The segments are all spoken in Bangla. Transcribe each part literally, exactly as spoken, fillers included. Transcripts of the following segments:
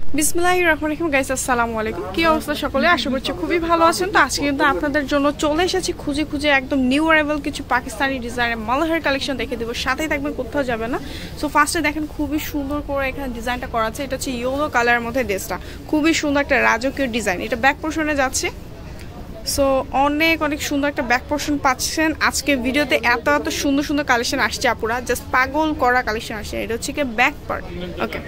বিসমিল্লাহির রহমানির রহিম গাইস আসসালামু আলাইকুম। কি অবস্থা সকলে? আশা করছি খুবই ভালো আছেন। তো আজকে কিন্তু আপনাদের জন্য চলে এসেছি খুঁজে খুঁজে একদম নিউ অ্যারাইভাল কিছু পাকিস্তানি ডিজাইনের মালহার কালেকশন দেখে দেবো, সাথেই থাকবেন, কোথাও যাবে না। সো ফার্স্টে দেখেন খুবই সুন্দর করে এখানে ডিজাইনটা করা আছে। এটা হচ্ছে ইয়েলো কালারের মধ্যে ড্রেসটা, খুবই সুন্দর একটা রাজকীয় ডিজাইন। এটা ব্যাক পোর্শনে যাচ্ছে। সো অনেক অনেক সুন্দর একটা ব্যাক পোর্শন পাচ্ছেন আজকে ভিডিওতে। এত এত সুন্দর সুন্দর কালেকশন আসছে আপুরা, জাস্ট পাগল করা কালেকশন আসছে। এটা হচ্ছে কি ব্যাক পার্ট। ওকে,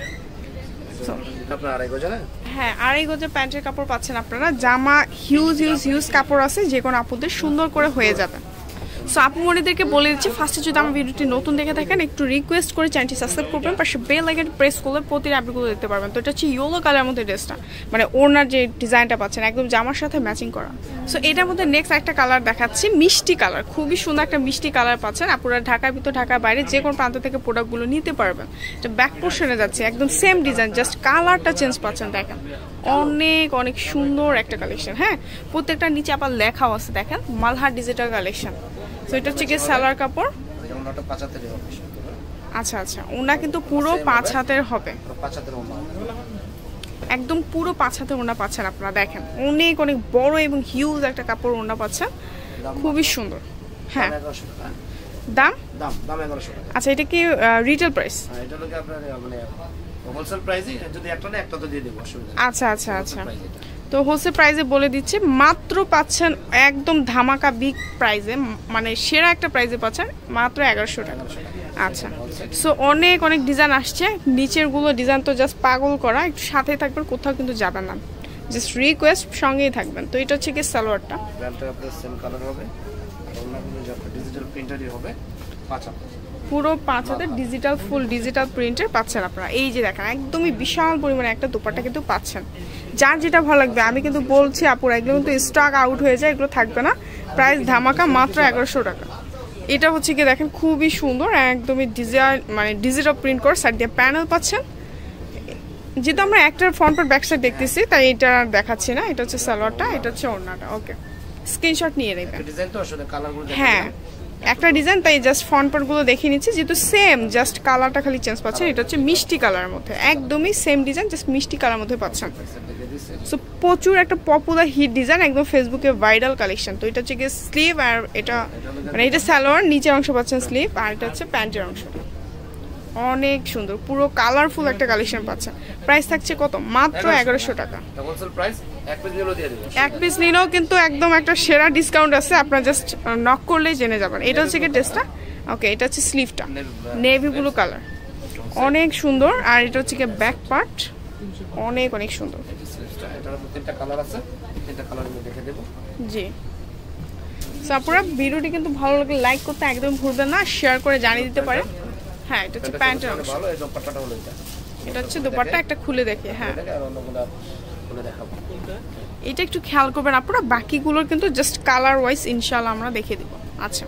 হ্যাঁ আড়াই গজের প্যান্টের কাপড় পাচ্ছেন আপনারা। জামা হিউজ হিউজ হিউজ কাপড় আছে, যে কোনো আপুদের সুন্দর করে হয়ে যাবে। সো আপু মনিদেরকে বলে দিচ্ছি, ফার্স্টে যদি আমার ভিডিওটি নতুন দেখে থাকেন একটু রিকোয়েস্ট করে চ্যানেলটি সাবস্ক্রাইব করবেন, পাশে বেল আইকন প্রেস করলে প্রতিটা আপডেটগুলো দেখতে পারবেন। তো এটা হচ্ছে ইয়েলো কালারের মধ্যে ড্রেসটা, মানে ওনার যে ডিজাইনটা পাচ্ছেন একদম জামার সাথে ম্যাচিং করা। সো এটার মধ্যে নেক্সট একটা কালার দেখাচ্ছি, মিষ্টি কালার, খুবই সুন্দর একটা মিষ্টি কালার পাচ্ছেন আপনারা। ঢাকার ভিতর ঢাকার বাইরে যে কোনো প্রান্ত থেকে প্রোডাক্টগুলো নিতে পারবেন। এটা ব্যাক পোর্শনে যাচ্ছে, একদম সেম ডিজাইন, জাস্ট কালারটা চেঞ্জ পাচ্ছেন। দেখেন অনেক অনেক সুন্দর একটা কালেকশন। হ্যাঁ, প্রত্যেকটা নিচে আবার লেখাও আছে, দেখেন মালহার ডিজিটাল কালেকশন। তো এটা হচ্ছে কি সালোয়ার কাপড়। আচ্ছা আচ্ছা, ওনা কিন্তু পুরো পাঁচ হাতের হবে, একদম পুরো পাঁচ হাতের ওনা পাচ্ছেন আপনারা। দেখেন অনেক অনেক বড় এবং হিউজ একটা কাপড় ওনা পাচ্ছেন, খুবই সুন্দর। হ্যাঁ, দাম দাম এগারোশো টাকা। আচ্ছা, এটা কি রিটেল প্রাইস? এটা হলো আপনার মানে হোলসেল প্রাইসে, যদি একটা না একটা তো দিয়ে দেব, অসুবিধা নেই। আচ্ছা আচ্ছা আচ্ছা, তো হোলসেল প্রাইসে বলে দিচ্ছি, মাত্র পাচ্ছেন একদম ধামাকা বিগ প্রাইসে, মানে সেরা একটা প্রাইসে পাচ্ছেন মাত্র এগারোশো টাকা। আচ্ছা, সো অনেক অনেক ডিজাইন আসছে, নিচের গুলো ডিজাইন তো জাস্ট পাগল করা। একটু সাথে থাকবেন, কোথাও কিন্তু যাবেন না, জাস্ট রিকোয়েস্ট সঙ্গেই থাকবেন। তো এটা হচ্ছে কি সালোয়ারটা, প্যান্টটা আপনার সেম কালার হবে, আর অন্যগুলো যত ডিজিটাল প্রিন্টারই হবে, পাঁচ হাত পুরো পাঁচ হাতের ডিজিটাল ফুল ডিজিটাল প্রিন্টের পাচ্ছেন আপনারা। এই যে দেখেন একদমই বিশাল পরিমাণে একটা দোপাট্টা কিন্তু পাচ্ছেন। যার যেটা ভালো লাগবে, আমি কিন্তু বলছি আপুরা এগুলো কিন্তু স্টক আউট হয়ে যায়, এগুলো থাকবে না। প্রাইস ধামাকা মাত্র এগারোশো টাকা। এটা হচ্ছে কি দেখেন খুবই সুন্দর, একদমই ডিজাইন মানে ডিজিটাল প্রিন্ট করে সাইড দিয়ে প্যানেল পাচ্ছেন। যেহেতু আমরা একটা ফ্রন্ট পার্ট ব্যাক সাইড দেখতেছি তাই এটা দেখাচ্ছি না। এটা হচ্ছে সালোয়ারটা, এটা হচ্ছে ওড়নাটা। ওকে, স্ক্রিনশট নিয়ে নেবেন। হ্যাঁ, একটা ডিজাইন, তাই জাস্ট ফ্রন্ট পার্ট গুলো দেখে নিচ্ছি, যেহেতু সেম, জাস্ট কালারটা খালি চেঞ্জ পাচ্ছেন। এটা হচ্ছে মিষ্টি কালারের মধ্যে, একদমই সেম ডিজাইন, জাস্ট মিষ্টি কালার মধ্যে পাচ্ছেন। সো প্রচুর একটা পপুলার হিট ডিজাইন, একদম ফেসবুকে ভাইরাল কালেকশন। তো এটা হচ্ছে গিয়ে স্লিভ, আর এটা মানে এটা সালোয়ার, নিচের অংশ পাচ্ছেন স্লিভ, আর এটা হচ্ছে প্যান্টের অংশ। অনেক সুন্দর, পুরো কালারফুল একটা কালেকশন পাচ্ছেন। প্রাইস থাকছে কত? মাত্র এগারোশো টাকা। এক পিস নিলেও কিন্তু একদম একটা সেরা ডিসকাউন্ট আছে, আপনার জাস্ট নক করলেই জেনে যাবেন। এটা হচ্ছে কি ড্রেসটা। ওকে, এটা হচ্ছে স্লিভটা, নেভি ব্লু কালার, অনেক সুন্দর। আর এটা হচ্ছে কি ব্যাক পার্ট, অনেক অনেক সুন্দর। জি, আপনারা ভিডিওটি কিন্তু ভালো লাগলে লাইক করতে একদম ভুলবেন না, শেয়ার করে জানিয়ে দিতে পারেন। হ্যাঁ, এটা হচ্ছে প্যান্টের অংশ, এটা হচ্ছে দোপাট্টা। একটা খুলে দেখি। হ্যাঁ, এটা একটু খেয়াল করবেন আপনারা, বাকিগুলোর কিন্তু জাস্ট কালার ওয়াইজ ইনশাআল্লাহ আমরা দেখে দিব। আচ্ছা,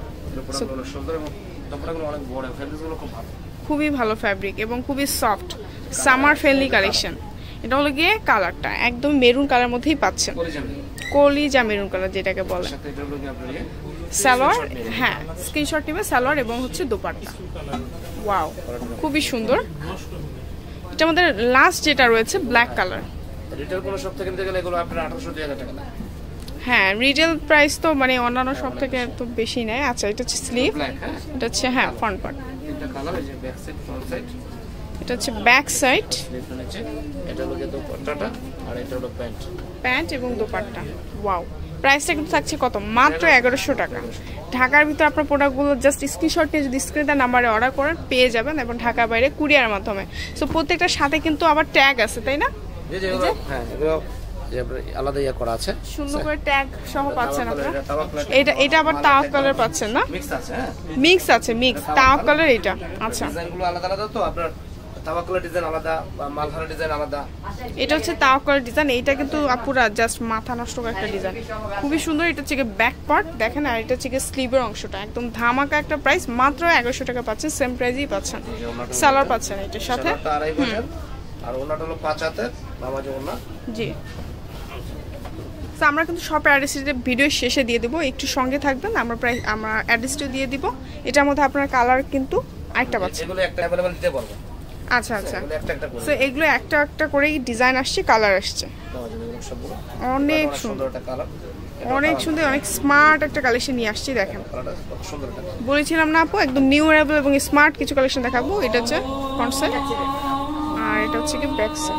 খুবই ভালো ফ্যাব্রিক এবং খুবই সফট, সামার ফ্রেন্ডলি কালেকশন। এটা হলো গিয়ে কালারটা একদম মেরুন কালার মধ্যেই পাচ্ছেন, কলিজা মেরুন কালার যেটাকে বলে। সালোয়ার, হ্যাঁ স্ক্রিনশট নেবে, সালোয়ার এবং হচ্ছে দোপাট্টা। ওয়াও, খুবই সুন্দর। এটা আমাদের লাস্ট যেটা রয়েছে ব্ল্যাক কালার। রিটেল কোন শপ থেকে কিনতে গেলে এগুলো আপনার আঠারোশো দুই হাজার টাকা লাগে। হ্যাঁ, রিটেল প্রাইস তো মানে অন্যান্য শপ থেকে তো বেশি নেয়। আচ্ছা, এটা হচ্ছে স্লিভ, এটা হচ্ছে হ্যাঁ ফ্রন্ট পার্ট, এটা কালার, এই যে ব্যাক সাইড ফ্রন্ট সাইড, এটা হচ্ছে ব্যাক সাইড, এটা হলো দোপাট্টাটা, আর এটা হলো প্যান্ট প্যান্ট এবং দোপাট্টা। ওয়াও, প্রাইসটা কিন্তু থাকছে কত? মাত্র এগারোশো টাকা। ঢাকার ভিতরে আপনার প্রোডাক্টগুলো জাস্ট স্ক্রিনশট নিয়ে যদি স্ক্রিনে নাম্বারে অর্ডার করেন পেয়ে যাবেন, এবং ঢাকার বাইরে কুরিয়ার মাধ্যমে। সো প্রত্যেকটার সাথে কিন্তু আবার ট্যাগ আছে, তাই না? হ্যাঁ, আলাদা ইয়া করা আছে, সুন্দর করে ট্যাগ সহ পাচ্ছেন আপনারা। এটা এটা আবার তাওয়াক কালার পাচ্ছেন না? মিক্স আছে, হ্যাঁ মিক্স আছে, মিক্স তাওয়াক কালার এটা। আচ্ছা, ডিজাইনগুলো আলাদা আলাদা, তো আপনার তাওয়াক কালার ডিজাইন আলাদা, মালহারা ডিজাইন আলাদা। এটা হচ্ছে তাওয়াক কালার ডিজাইন, এইটা কিন্তু আপুরা জাস্ট মাথা নষ্ট করে একটা ডিজাইন, খুবই সুন্দর। এটা হচ্ছে ব্যাক পার্ট দেখেন, আর এটা হচ্ছে স্লিভের অংশটা। একদম ধামাকা একটা প্রাইস, মাত্র এগারোশো টাকা পাচ্ছেন, সেম প্রাইসই পাচ্ছেন। সালোয়ার পাচ্ছেন এটার সাথে, আর ওনাটা হলো পাঁচ হাতের নামাজি ওনা। জি, তো আমরা কিন্তু শপের অ্যাড্রেসটা ভিডিও শেষে দিয়ে দেবো, একটু সঙ্গে থাকবেন। আমরা প্রায় আমরা অ্যাড্রেসটা দিয়ে দিব। এটার মধ্যে আপনার কালার কিন্তু আরেকটা পাচ্ছেন, এগুলো একটা अवेलेबल দিতে পারবো। আচ্ছা আচ্ছা, সো এগুলো একটা একটা করেই ডিজাইন আসছে, কালার আসছে, অনেক সুন্দর কালার, অনেক সুন্দর, অনেক স্মার্ট একটা কালেকশন নিয়ে আসছি। দেখেন বলেছিলাম না আপু, একদম নিউ অ্যারাইভেল এবং স্মার্ট কিছু কালেকশন দেখাবো। এটা হচ্ছে ফ্রন্ট সাইড আর এটা হচ্ছে কি ব্যাক সাইড।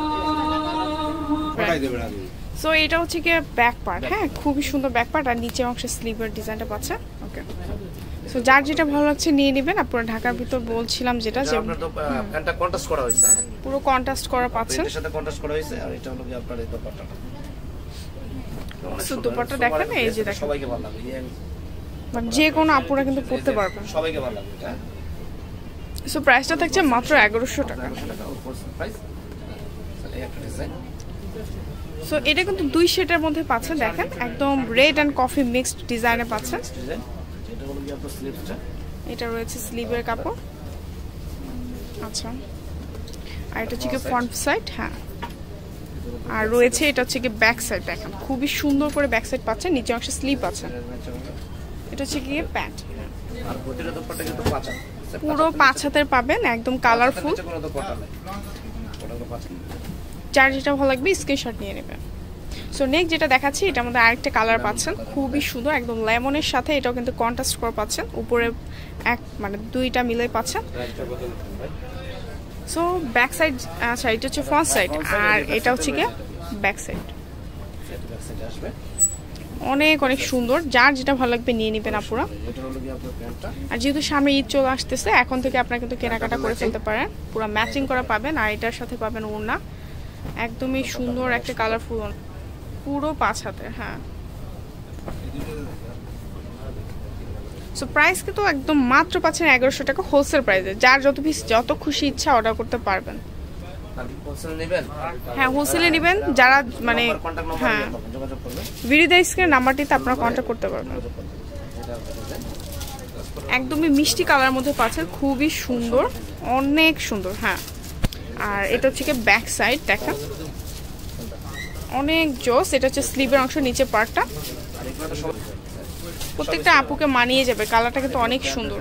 সো এটা হচ্ছে কি ব্যাক পার্ট, হ্যাঁ খুবই সুন্দর ব্যাক পার্ট, আর নিচে অংশে স্লিভের ডিজাইনটা পাচ্ছেন। ওকে, সো যার যেটা ভালো লাগছে নিয়ে নেবেন। আপনারা ঢাকার ভিতর বলছিলাম যেটা যে আপনার তো প্যান্টটা কন্ট্রাস্ট করা হয়েছে, পুরো কন্ট্রাস্ট করা পাচ্ছেন, এর সাথে কন্ট্রাস্ট করা হয়েছে। আর এটা হলো কি আপনার এই দোপাট্টাটা, সো দোপাট্টা দেখেন, এই যে দেখেন সবাইকে ভালো লাগবে, মানে যে কোনো আপুরা কিন্তু পড়তে পারবেন, সবাইকে ভালো লাগবে এটা। সো প্রাইসটা থাকছে মাত্র এগারোশো টাকা। সো এটা কিন্তু দুই শেডের মধ্যে পাচ্ছেন, দেখেন একদম রেড এন্ড কফি মিক্সড ডিজাইনে পাচ্ছেন। এটা হলো কি আপনার স্লিভসটা, এটা রয়েছে স্লিভের কাপড়। আচ্ছা, আর এটা হচ্ছে কি ফ্রন্ট সাইড, হ্যাঁ, আর রয়েছে এটা হচ্ছে কি ব্যাক সাইড। দেখেন খুবই সুন্দর করে ব্যাক সাইড পাচ্ছেন, নিচে অংশে স্লিভ আছে। এটা হচ্ছে কি প্যান্ট, আর প্রতিটা দোপাট্টা কিন্তু পাঁচা, পুরো পাঁচ হাতের পাবেন, একদম কালারফুল। যার যেটা ভালো লাগবে স্ক্রিনশট নিয়ে নেবেন। সো নেক্সট যেটা দেখাচ্ছি, এটার মধ্যে আরেকটা কালার পাচ্ছেন, খুবই সুন্দর, একদম লেমনের সাথে এটাও কিন্তু কন্ট্রাস্ট করে পাচ্ছেন, উপরে এক মানে দুইটা মিলে পাচ্ছেন। সো ব্যাক সাইড, আচ্ছা এটা হচ্ছে ফ্রন্ট সাইড, আর এটা হচ্ছে কি ব্যাক সাইড। অনেক অনেক সুন্দর, যার যেটা ভালো লাগবে নিয়ে নেবেন আপুরা। আর যেহেতু সামনে ঈদ চলে আসতেছে, এখন থেকে আপনারা কিন্তু কেনাকাটা করে ফেলতে পারেন, পুরো ম্যাচিং করা পাবেন। আর এটার সাথে পাবেন ওড়না, একদমই সুন্দর একটা কালারফুল, পুরো পাঁচ হাতের, হ্যাঁ। সো প্রাইস কিন্তু একদম মাত্র পাচ্ছেন এগারোশো টাকা হোলসেল প্রাইসে। যার যত পিস যত খুশি ইচ্ছা অর্ডার করতে পারবেন। হ্যাঁ হোলসেলে নেবেন যারা, মানে হ্যাঁ ভিডিও স্ক্রিনের নাম্বারটিতে আপনারা কন্ট্যাক্ট করতে পারবেন। একদমই মিষ্টি কালার মধ্যে পাচ্ছেন, খুবই সুন্দর, অনেক সুন্দর, হ্যাঁ। আর এটা হচ্ছে কি ব্যাক সাইড, দেখেন অনেক জোস। এটা হচ্ছে স্লিভের অংশ, নিচে পার্টটা প্রত্যেকটা আপুকে মানিয়ে যাবে, কালারটা কিন্তু অনেক সুন্দর।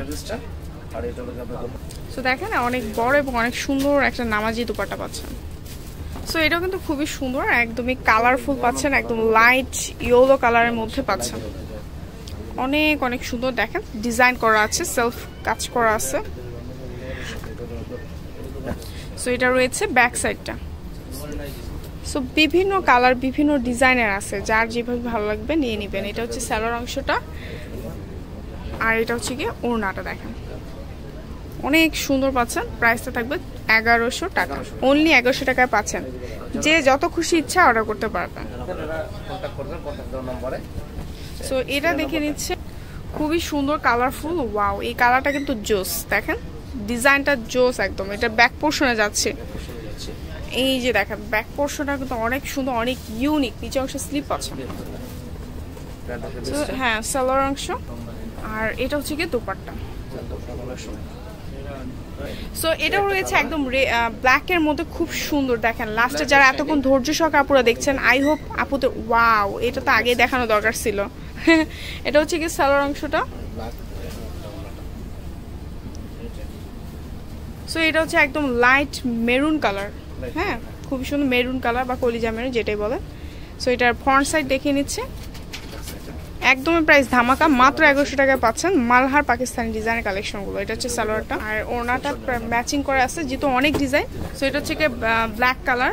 সো দেখেন অনেক বড় এবং অনেক সুন্দর একটা নামাজি দুপাট্টা পাচ্ছেন। সো এটাও কিন্তু খুবই সুন্দর, একদমই কালারফুল পাচ্ছেন, একদম লাইট ইয়েলো কালারের মধ্যে পাচ্ছেন, অনেক অনেক সুন্দর। দেখেন ডিজাইন করা আছে, সেলফ কাজ করা আছে। সো এটা রয়েছে ব্যাক সাইডটা। সো বিভিন্ন কালার বিভিন্ন ডিজাইনের আছে, যার যেভাবে ভালো লাগবে নিয়ে নেবেন। এটা হচ্ছে সালোয়ার অংশটা, আর এটা হচ্ছে গিয়ে ওড়নাটা। দেখেন অনেক সুন্দর পাচ্ছেন, প্রাইসটা থাকবে এগারোশো টাকা, অনলি এগারোশো টাকায় পাচ্ছেন। যে যত খুশি ইচ্ছা অর্ডার করতে পারবেন। সো এটা দেখে নিচ্ছে, খুবই সুন্দর কালারফুল, ওয়াও এই কালারটা কিন্তু জোস। দেখেন ডিজাইনটা জোস একদম। এটা ব্যাক পোর্শনে যাচ্ছে, এই যে দেখেন ব্যাক পোর্শনটা কিন্তু অনেক সুন্দর, অনেক ইউনিক। নিচে অংশ স্লিপ আছে, হ্যাঁ সালোয়ার অংশ, আর এটা হচ্ছে গিয়ে দোপাট্টা। সো এটাও রয়েছে একদম ব্ল্যাক এর মধ্যে, খুব সুন্দর। দেখেন লাস্টে যারা এতক্ষণ ধৈর্য সহকারে আপুরা দেখছেন, আই হোপ আপুদের ওয়াও এটা তো আগে দেখানো দরকার ছিল। এটা হচ্ছে কি সালোয়ার অংশটা। সো এটা হচ্ছে একদম লাইট মেরুন কালার, হ্যাঁ খুব সুন্দর মেরুন কালার বা কলিজা মেরুন যেটাই বলে। সো এটার ফ্রন্ট সাইড দেখিয়ে নিচ্ছে, একদমই প্রাইস ধামাকা, মাত্র এগারোশো টাকায় পাচ্ছেন মালহার পাকিস্তানি ডিজাইনের কালেকশনগুলো। এটা হচ্ছে সালোয়ারটা, আর ওড়নাটা ম্যাচিং করে আছে, যেহেতু অনেক ডিজাইন। সো এটা হচ্ছে কি ব্ল্যাক কালার,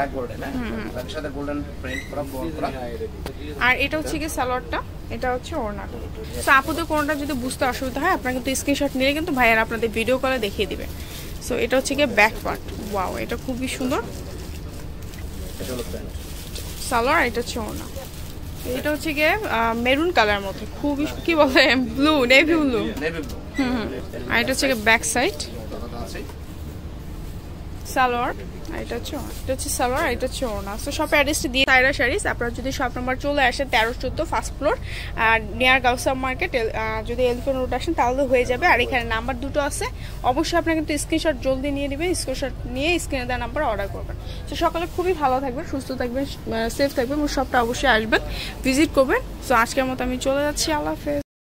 আর এটা হচ্ছে কি সালোয়ারটা, এটা হচ্ছে ওড়নাটা। সো আপুদের কোনটা যদি বুঝতে অসুবিধা হয়, আপনারা কিন্তু স্ক্রিনশট নিলে কিন্তু ভাইয়ারা আপনাদের ভিডিও কলে দেখিয়ে দিবে। সো এটা হচ্ছে কি ব্যাক পার্ট, ওয়াও এটা খুবই সুন্দর সালোয়ার। এটা হচ্ছে ওড়না, এটা হচ্ছে গিয়ে মেরুন কালার মধ্যে, খুবই কি বলে ব্লু, নেভি ব্লু। হুম হুম আর এটা হচ্ছে ব্যাক সাইড সালোয়ার, আর এটা হচ্ছে এটা হচ্ছে সালোয়ার, আর এটা হচ্ছে ওড়না। সো শপ অ্যাড্রেসটি দিয়ে সাইরা শাড়িজ। আপনারা যদি শপ নাম্বার চলে আসেন তেরো চোদ্দো ফার্স্ট ফ্লোর, আর নিয়ার গাউসা মার্কেট, যদি এলিফ্যান্ট রোড আসেন তাহলে হয়ে যাবে। আর এখানে নাম্বার দুটো আছে, অবশ্যই আপনারা কিন্তু স্ক্রিনশট জলদি নিয়ে নেবেন, স্ক্রিনশট নিয়ে স্ক্রিনে দেওয়া নাম্বার অর্ডার করবেন। তো সকালে খুবই ভালো থাকবেন, সুস্থ থাকবেন, সেফ থাকবেন, শপটা অবশ্যই আসবেন, ভিজিট করবেন। সো আজকের মতো আমি চলে যাচ্ছি, আল্লাহ হাফেজ।